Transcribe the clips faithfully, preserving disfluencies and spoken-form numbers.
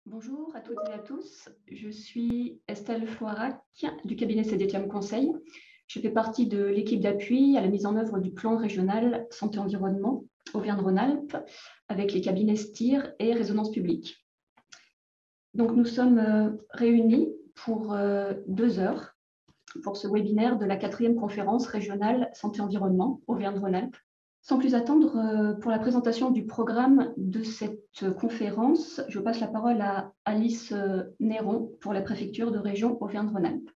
Bonjour à toutes et à tous, je suis Estelle Floirac du cabinet C D T M Conseil. Je fais partie de l'équipe d'appui à la mise en œuvre du plan régional santé-environnement Auvergne-Rhône-Alpes avec les cabinets S T I R et Résonance publique. Donc nous sommes réunis pour deux heures pour ce webinaire de la quatrième conférence régionale santé-environnement Auvergne-Rhône-Alpes. Sans plus attendre, pour la présentation du programme de cette conférence, je passe la parole à Alice Néron pour la préfecture de région Auvergne-Rhône-Alpes.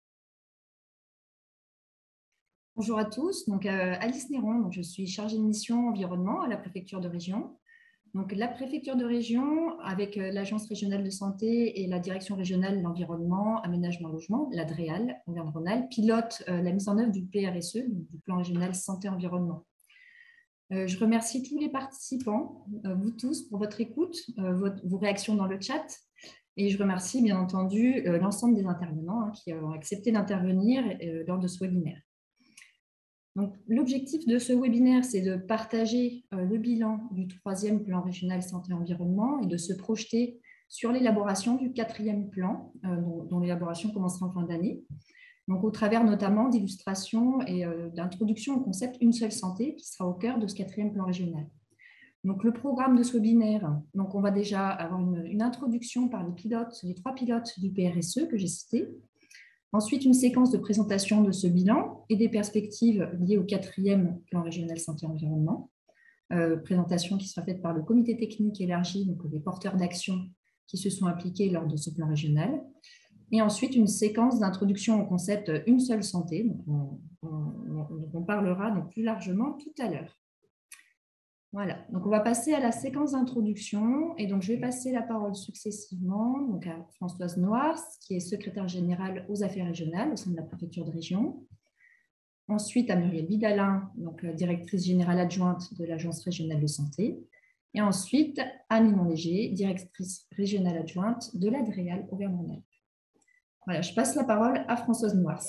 Bonjour à tous, donc euh, Alice Néron, donc je suis chargée de mission environnement à la préfecture de région. Donc la préfecture de région, avec euh, l'agence régionale de santé et la direction régionale de l'environnement, aménagement, logement, la DREAL, Auvergne-Rhône-Alpes, pilote euh, la mise en œuvre du P R S E, du plan régional santé-environnement. Euh, je remercie tous les participants, euh, vous tous, pour votre écoute, euh, votre, vos réactions dans le chat. Et je remercie bien entendu euh, l'ensemble des intervenants hein, qui ont accepté d'intervenir euh, lors de ce webinaire. L'objectif de ce webinaire, c'est de partager euh, le bilan du troisième plan régional santé-environnement et de se projeter sur l'élaboration du quatrième plan, euh, dont, dont l'élaboration commencera en fin d'année. Donc, au travers notamment d'illustrations et euh, d'introduction au concept Une seule santé, qui sera au cœur de ce quatrième plan régional. Donc, le programme de ce webinaire, donc on va déjà avoir une, une introduction par les pilotes, les trois pilotes du P R S E que j'ai cités. Ensuite, une séquence de présentation de ce bilan et des perspectives liées au quatrième plan régional santé-environnement. Euh, présentation qui sera faite par le comité technique élargi, donc les porteurs d'action qui se sont impliqués lors de ce plan régional. Et ensuite, une séquence d'introduction au concept Une seule santé, donc on, on, on parlera donc plus largement tout à l'heure. Voilà, donc on va passer à la séquence d'introduction et donc je vais passer la parole successivement donc à Françoise Noirs, qui est secrétaire générale aux affaires régionales au sein de la préfecture de région. Ensuite à Muriel Vidalin, donc directrice générale adjointe de l'agence régionale de santé. Et ensuite à Ninon Léger, directrice régionale adjointe de la DREAL Auvergne-Rhône-Alpes. Voilà, je passe la parole à Françoise Noirs.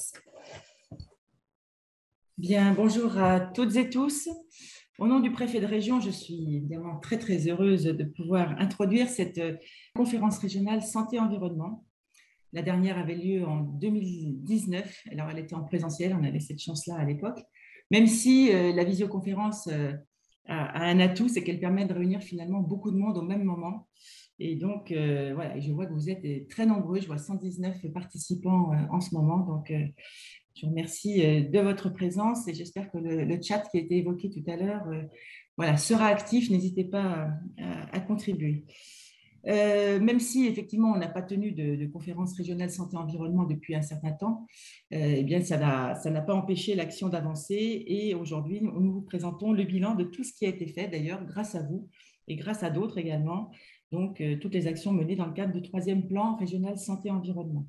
Bien, bonjour à toutes et tous. Au nom du préfet de région, je suis évidemment très, très heureuse de pouvoir introduire cette conférence régionale santé-environnement. La dernière avait lieu en deux mille dix-neuf, alors elle était en présentiel, on avait cette chance-là à l'époque, même si euh, la visioconférence euh, a, a un atout, c'est qu'elle permet de réunir finalement beaucoup de monde au même moment. Et donc, euh, voilà, je vois que vous êtes très nombreux, je vois cent dix-neuf participants euh, en ce moment, donc euh, je vous remercie de votre présence et j'espère que le, le chat qui a été évoqué tout à l'heure euh, voilà, sera actif. N'hésitez pas à, à contribuer. Euh, même si effectivement on n'a pas tenu de, de conférence régionale santé-environnement depuis un certain temps, euh, eh bien, ça n'a pas empêché l'action d'avancer et aujourd'hui nous vous présentons le bilan de tout ce qui a été fait d'ailleurs grâce à vous et grâce à d'autres également, donc euh, toutes les actions menées dans le cadre du troisième plan régional santé-environnement.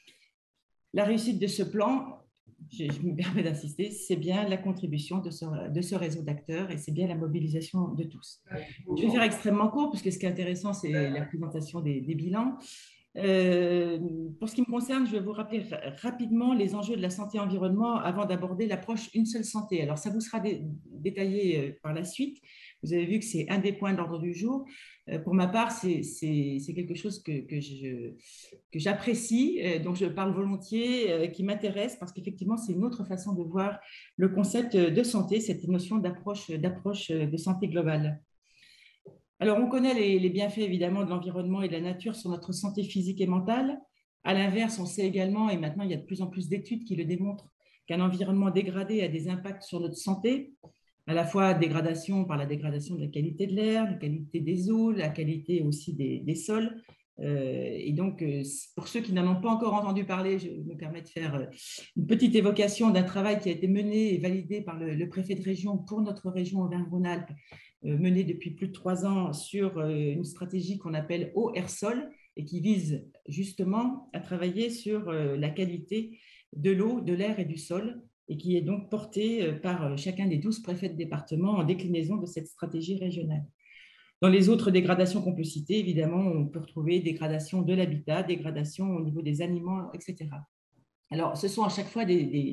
La réussite de ce plan, je, je me permets d'insister, c'est bien la contribution de ce, de ce réseau d'acteurs et c'est bien la mobilisation de tous. Je vais faire extrêmement court parce que ce qui est intéressant, c'est la présentation des, des bilans. Euh, pour ce qui me concerne, je vais vous rappeler rapidement les enjeux de la santé-environnement avant d'aborder l'approche Une seule santé. Alors, ça vous sera dé détaillé par la suite. Vous avez vu que c'est un des points de l'ordre du jour. Euh, pour ma part, c'est quelque chose que, que j'apprécie, que donc je parle volontiers, euh, qui m'intéresse parce qu'effectivement, c'est une autre façon de voir le concept de santé, cette notion d'approche de santé globale. Alors, on connaît les, les bienfaits évidemment de l'environnement et de la nature sur notre santé physique et mentale. À l'inverse, on sait également, et maintenant il y a de plus en plus d'études qui le démontrent, qu'un environnement dégradé a des impacts sur notre santé, à la fois dégradation par la dégradation de la qualité de l'air, la qualité des eaux, la qualité aussi des, des sols. Euh, et donc, euh, pour ceux qui n'en ont pas encore entendu parler, je me permets de faire une petite évocation d'un travail qui a été mené et validé par le, le préfet de région pour notre région Auvergne-Rhône-Alpes, euh, mené depuis plus de trois ans sur euh, une stratégie qu'on appelle eau, air, sol et qui vise justement à travailler sur euh, la qualité de l'eau, de l'air et du sol et qui est donc portée par chacun des douze préfets de département en déclinaison de cette stratégie régionale. Dans les autres dégradations qu'on peut citer, évidemment, on peut retrouver dégradation de l'habitat, dégradation au niveau des aliments, et cetera. Alors, ce sont à chaque fois des, des,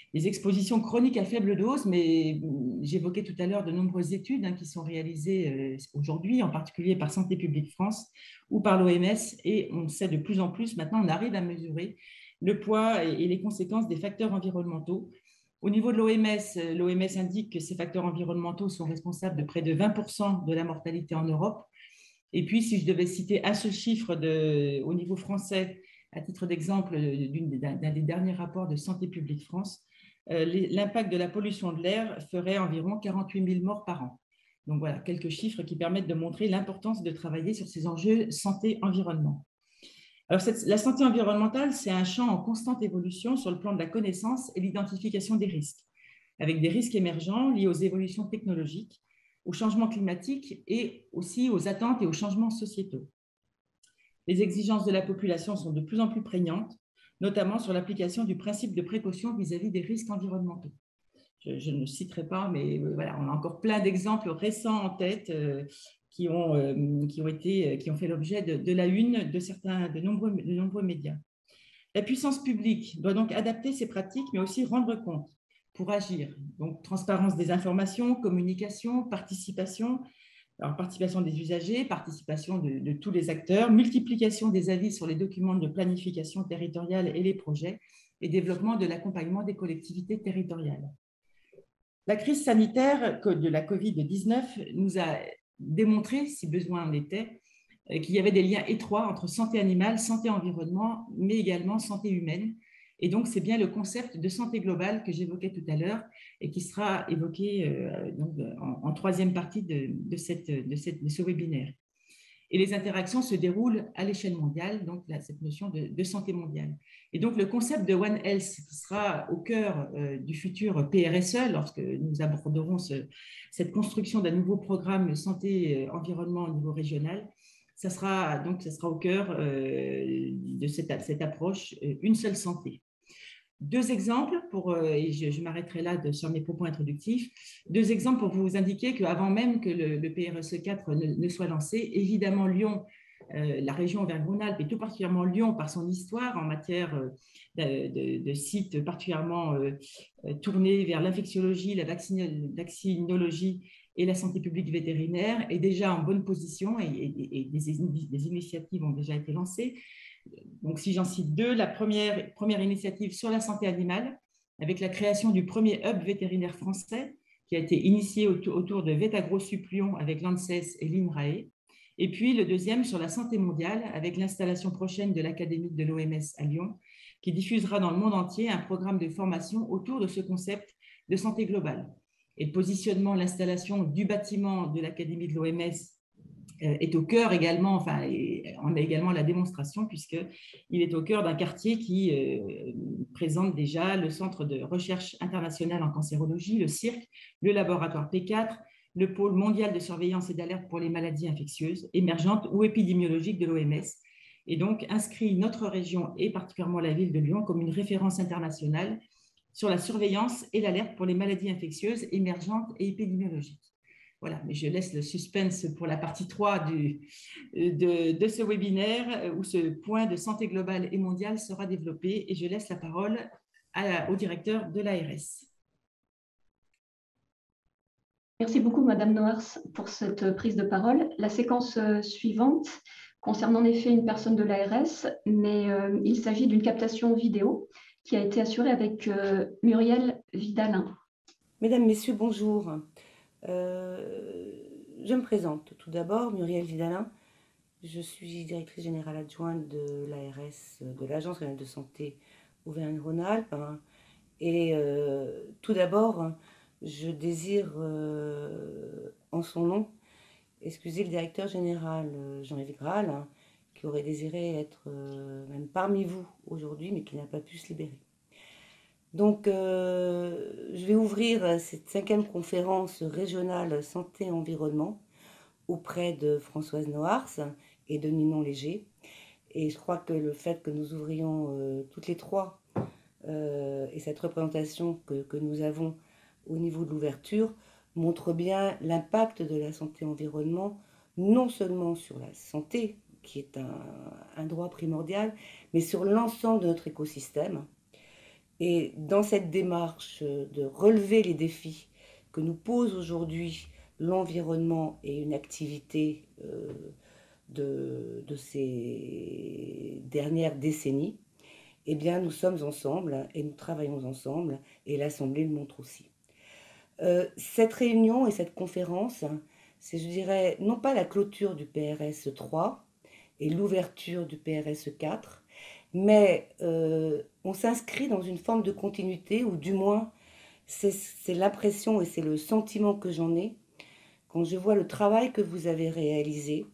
les expositions chroniques à faible dose, mais j'évoquais tout à l'heure de nombreuses études hein, qui sont réalisées aujourd'hui, en particulier par Santé publique France ou par l'O M S, et on sait de plus en plus, maintenant on arrive à mesurer le poids et les conséquences des facteurs environnementaux. Au niveau de l'O M S, l'O M S indique que ces facteurs environnementaux sont responsables de près de vingt pour cent de la mortalité en Europe. Et puis, si je devais citer un seul chiffre de, au niveau français, à titre d'exemple d'un des derniers rapports de Santé publique France, euh, l'impact de la pollution de l'air ferait environ quarante-huit mille morts par an. Donc voilà, quelques chiffres qui permettent de montrer l'importance de travailler sur ces enjeux santé-environnement. Alors, cette, la santé environnementale, c'est un champ en constante évolution sur le plan de la connaissance et l'identification des risques, avec des risques émergents liés aux évolutions technologiques, au changement climatique et aussi aux attentes et aux changements sociétaux. Les exigences de la population sont de plus en plus prégnantes, notamment sur l'application du principe de précaution vis-à-vis des risques environnementaux. Je, je ne citerai pas, mais voilà, on a encore plein d'exemples récents en tête euh, qui, ont, euh, qui, ont été, qui ont fait l'objet de, de la une de, certains, de, nombreux, de nombreux médias. La puissance publique doit donc adapter ses pratiques, mais aussi rendre compte pour agir. Donc, transparence des informations, communication, participation, alors participation des usagers, participation de, de tous les acteurs, multiplication des avis sur les documents de planification territoriale et les projets, et développement de l'accompagnement des collectivités territoriales. La crise sanitaire de la covid dix-neuf nous a démontré, si besoin en était, qu'il y avait des liens étroits entre santé animale, santé environnement, mais également santé humaine. Et donc, c'est bien le concept de santé globale que j'évoquais tout à l'heure et qui sera évoqué euh, donc, en, en troisième partie de, de, cette, de, cette, de ce webinaire. Et les interactions se déroulent à l'échelle mondiale, donc là, cette notion de, de santé mondiale. Et donc, le concept de One Health qui sera au cœur euh, du futur P R S E, lorsque nous aborderons ce, cette construction d'un nouveau programme santé-environnement au niveau régional, ça sera, donc, ça sera au cœur euh, de cette, cette approche, une seule santé. Deux exemples, pour, et je, je m'arrêterai là de, sur mes propos introductifs, deux exemples pour vous indiquer qu'avant même que le, le P R S E quatre ne, ne soit lancé, évidemment Lyon, euh, la région Auvergne-Rhône-Alpes et tout particulièrement Lyon par son histoire en matière de, de, de sites particulièrement euh, tournés vers l'infectiologie, la vaccinologie et la santé publique vétérinaire est déjà en bonne position et, et, et des, des initiatives ont déjà été lancées. Donc, si j'en cite deux, la première, première initiative sur la santé animale, avec la création du premier hub vétérinaire français, qui a été initié autour, autour de VetAgroSup Lyon avec l'ANSES et l'INRAE. Et puis, le deuxième sur la santé mondiale, avec l'installation prochaine de l'Académie de l'O M S à Lyon, qui diffusera dans le monde entier un programme de formation autour de ce concept de santé globale. Et le positionnement, l'installation du bâtiment de l'Académie de l'O M S est au cœur également, enfin, on a également la démonstration puisqu'il est au cœur d'un quartier qui euh, présente déjà le Centre de recherche internationale en cancérologie, le C I R C, le laboratoire P quatre, le pôle mondial de surveillance et d'alerte pour les maladies infectieuses, émergentes ou épidémiologiques de l'O M S, et donc inscrit notre région et particulièrement la ville de Lyon comme une référence internationale sur la surveillance et l'alerte pour les maladies infectieuses, émergentes et épidémiologiques. Voilà, mais je laisse le suspense pour la partie trois du, de, de ce webinaire où ce point de santé globale et mondiale sera développé et je laisse la parole à, au directeur de l'A R S. Merci beaucoup, Madame Nohars, pour cette prise de parole. La séquence suivante concerne en effet une personne de l'A R S, mais euh, il s'agit d'une captation vidéo qui a été assurée avec euh, Muriel Vidalin. Mesdames, Messieurs, bonjour. Euh, je me présente tout d'abord, Muriel Vidalin. Je suis directrice générale adjointe de l'A R S, de l'Agence régionale de santé Auvergne-Rhône-Alpes. Et euh, tout d'abord, je désire, euh, en son nom, excuser le directeur général Jean-Yves Graal, hein, qui aurait désiré être euh, même parmi vous aujourd'hui, mais qui n'a pas pu se libérer. Donc, euh, je vais ouvrir cette cinquième conférence régionale santé-environnement auprès de Françoise Nohars et de Ninon Léger. Et je crois que le fait que nous ouvrions euh, toutes les trois euh, et cette représentation que, que nous avons au niveau de l'ouverture montre bien l'impact de la santé-environnement, non seulement sur la santé, qui est un, un droit primordial, mais sur l'ensemble de notre écosystème. Et dans cette démarche de relever les défis que nous pose aujourd'hui l'environnement et une activité euh, de, de ces dernières décennies, eh bien, nous sommes ensemble et nous travaillons ensemble, et l'Assemblée le montre aussi. Euh, cette réunion et cette conférence, c'est, je dirais, non pas la clôture du P R S trois et l'ouverture du P R S quatre, mais euh, on s'inscrit dans une forme de continuité, ou du moins, c'est, c'est l'impression et c'est le sentiment que j'en ai quand je vois le travail que vous avez réalisé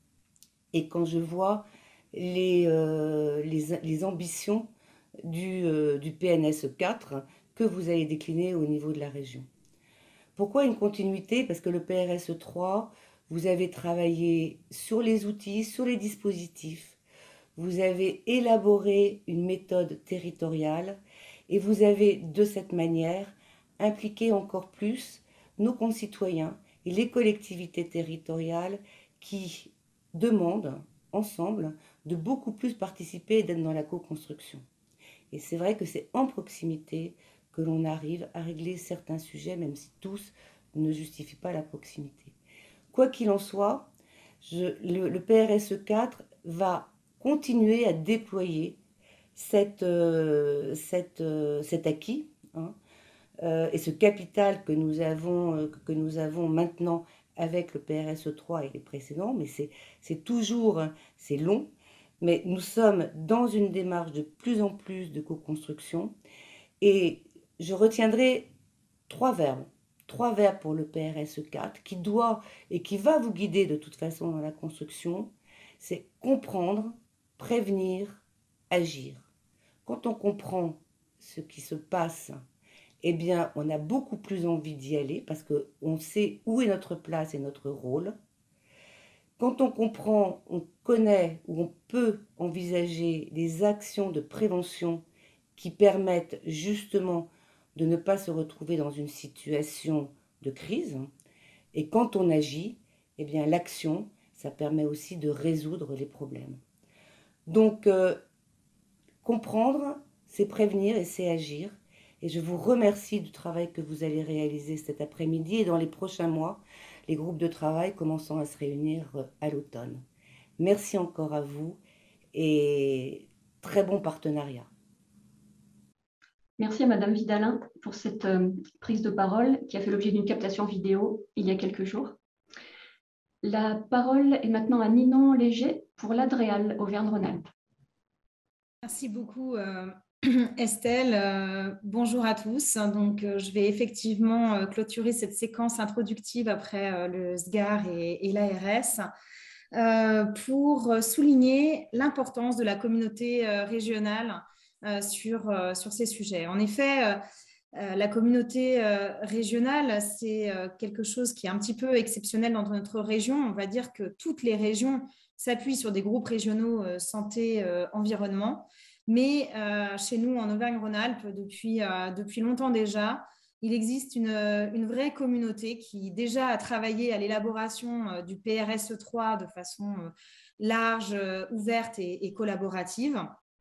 et quand je vois les, euh, les, les ambitions du, euh, du P N S quatre que vous allez décliner au niveau de la région. Pourquoi une continuité? Parce que le P R S trois, vous avez travaillé sur les outils, sur les dispositifs, vous avez élaboré une méthode territoriale et vous avez de cette manière impliqué encore plus nos concitoyens et les collectivités territoriales qui demandent ensemble de beaucoup plus participer et d'être dans la co-construction. Et c'est vrai que c'est en proximité que l'on arrive à régler certains sujets, même si tous ne justifient pas la proximité. Quoi qu'il en soit, je, le, le P R S quatre va continuer à déployer cette, euh, cette, euh, cet acquis hein, euh, et ce capital que nous avons, euh, que nous avons maintenant avec le P R S trois et les précédents, mais c'est, c'est toujours, c'est long, mais nous sommes dans une démarche de plus en plus de co-construction, et je retiendrai trois verbes, trois verbes pour le P R S quatre qui doit et qui va vous guider de toute façon dans la construction, c'est comprendre, prévenir, agir. Quand on comprend ce qui se passe, eh bien, on a beaucoup plus envie d'y aller parce qu'on sait où est notre place et notre rôle. Quand on comprend, on connaît ou on peut envisager des actions de prévention qui permettent justement de ne pas se retrouver dans une situation de crise. Et quand on agit, eh bien, l'action, ça permet aussi de résoudre les problèmes. Donc, euh, comprendre, c'est prévenir et c'est agir. Et je vous remercie du travail que vous allez réaliser cet après-midi et dans les prochains mois, les groupes de travail commençant à se réunir à l'automne. Merci encore à vous et très bon partenariat. Merci à Madame Vidalin pour cette euh, prise de parole qui a fait l'objet d'une captation vidéo il y a quelques jours. La parole est maintenant à Ninon Léger pour l'Adréal Auvergne-Rhône-Alpes. Merci beaucoup euh, Estelle. Euh, bonjour à tous. Donc, euh, je vais effectivement euh, clôturer cette séquence introductive après euh, le S G A R et, et l'A R S euh, pour souligner l'importance de la communauté euh, régionale euh, sur, euh, sur ces sujets. En effet, euh, euh, la communauté euh, régionale, c'est euh, quelque chose qui est un petit peu exceptionnel dans notre région. On va dire que toutes les régions s'appuient sur des groupes régionaux euh, santé-environnement. Euh, Mais euh, chez nous, en Auvergne-Rhône-Alpes, depuis, euh, depuis longtemps déjà, il existe une, une vraie communauté qui déjà a travaillé à l'élaboration euh, du P R S trois de façon euh, large, euh, ouverte et, et collaborative.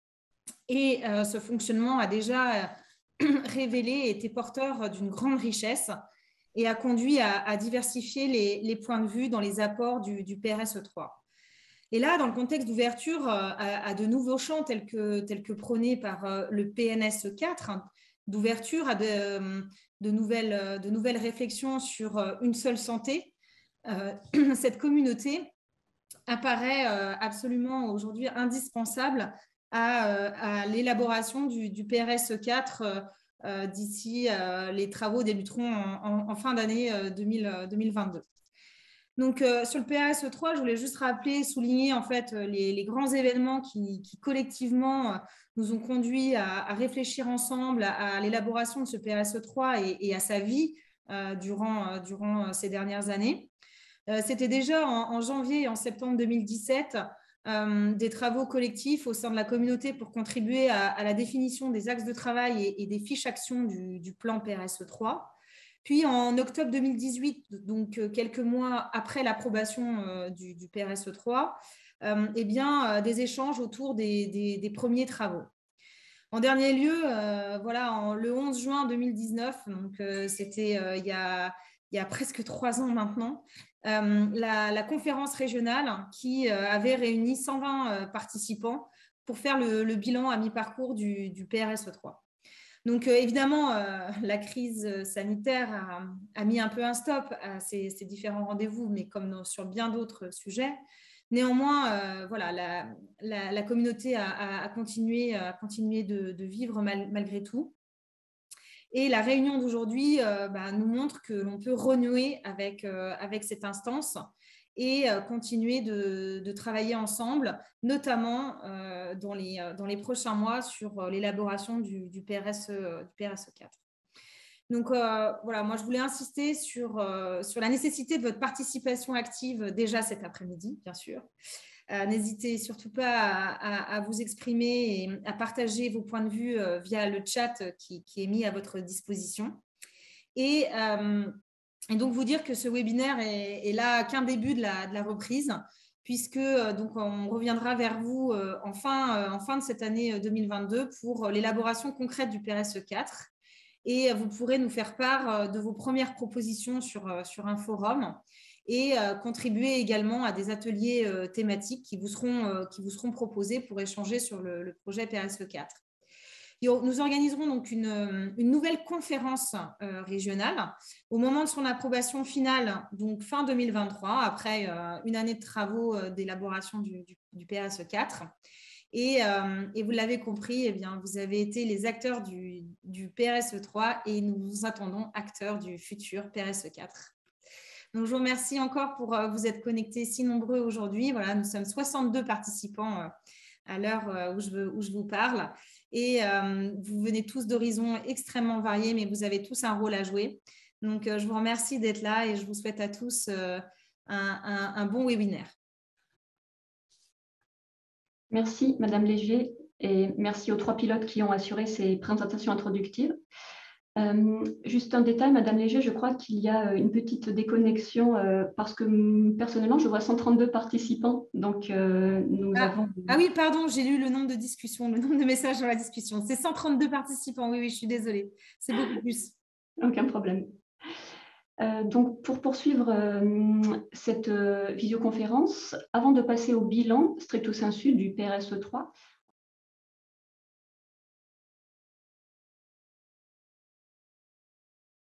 Et euh, ce fonctionnement a déjà révélé et été porteur d'une grande richesse et a conduit à, à diversifier les, les points de vue dans les apports du, du P R S trois. Et là, dans le contexte d'ouverture à, à de nouveaux champs tels que, tels que prônés par le P N S quatre, d'ouverture à de, de, nouvelles, de nouvelles réflexions sur une seule santé, euh, cette communauté apparaît absolument aujourd'hui indispensable à, à l'élaboration du, du P R S quatre euh, d'ici euh, les travaux débuteront en, en, en fin d'année deux mille vingt-deux. Donc, euh, sur le P R S trois, je voulais juste rappeler, souligner en fait les, les grands événements qui, qui collectivement nous ont conduits à, à réfléchir ensemble à, à l'élaboration de ce P R S trois et, et à sa vie euh, durant, euh, durant ces dernières années. Euh, c'était déjà en, en janvier et en septembre deux mille dix-sept euh, des travaux collectifs au sein de la communauté pour contribuer à, à la définition des axes de travail et, et des fiches actions du, du plan P R S trois. Puis en octobre deux mille dix-huit, donc quelques mois après l'approbation euh, du, du P R S trois, euh, eh bien, euh, des échanges autour des, des, des premiers travaux. En dernier lieu, euh, voilà, en, le onze juin deux mille dix-neuf, donc euh, c'était euh, il, y a, il y a presque trois ans maintenant, euh, la, la conférence régionale qui euh, avait réuni cent vingt euh, participants pour faire le, le bilan à mi-parcours du, du P R S E trois. Donc, euh, évidemment, euh, la crise sanitaire a, a mis un peu un stop à ces, ces différents rendez-vous, mais comme dans, sur bien d'autres sujets. Néanmoins, euh, voilà, la, la, la communauté a, a, a continué, a continué de, de vivre mal, malgré tout. Et la réunion d'aujourd'hui euh, bah, nous montre que l'on peut renouer avec, euh, avec cette instance et euh, continuer de, de travailler ensemble, notamment euh, dans, les, dans les prochains mois sur l'élaboration du, du, P R S E, du P R S E quatre. Donc euh, voilà, moi je voulais insister sur, euh, sur la nécessité de votre participation active déjà cet après-midi, bien sûr. Euh, n'hésitez surtout pas à, à, à vous exprimer et à partager vos points de vue euh, via le chat qui, qui est mis à votre disposition. Et, euh, et donc vous dire que ce webinaire est, est là qu'un début de la, de la reprise, puisque euh, donc on reviendra vers vous euh, en, fin, euh, en fin de cette année deux mille vingt-deux pour l'élaboration concrète du P R S E quatre. Et vous pourrez nous faire part de vos premières propositions sur, sur un forum et euh, contribuer également à des ateliers euh, thématiques qui vous, seront, euh, qui vous seront proposés pour échanger sur le, le projet P R S E quatre. Et nous organiserons donc une, une nouvelle conférence euh, régionale au moment de son approbation finale, donc fin deux mille vingt-trois, après euh, une année de travaux euh, d'élaboration du, du, du P R S E quatre. Et, euh, et vous l'avez compris, eh bien, vous avez été les acteurs du, du P R S E trois et nous vous attendons acteurs du futur P R S E quatre. Donc, je vous remercie encore pour euh, vous être connectés si nombreux aujourd'hui. Voilà, nous sommes soixante-deux participants euh, à l'heure euh, où, je, où je vous parle. Et euh, vous venez tous d'horizons extrêmement variés, mais vous avez tous un rôle à jouer. Donc, euh, je vous remercie d'être là et je vous souhaite à tous euh, un, un, un bon webinaire. Merci, Madame Léger, et merci aux trois pilotes qui ont assuré ces présentations introductives. Euh, juste un détail, Madame Léger, je crois qu'il y a une petite déconnexion euh, parce que personnellement, je vois cent trente-deux participants. Donc, euh, nous ah, avons… Ah oui, pardon, j'ai lu le nombre de discussions, le nombre de messages dans la discussion. C'est cent trente-deux participants, oui, oui, je suis désolée. C'est beaucoup plus. Aucun problème. Euh, donc, pour poursuivre euh, cette euh, visioconférence, avant de passer au bilan stricto sensu du P R S E trois,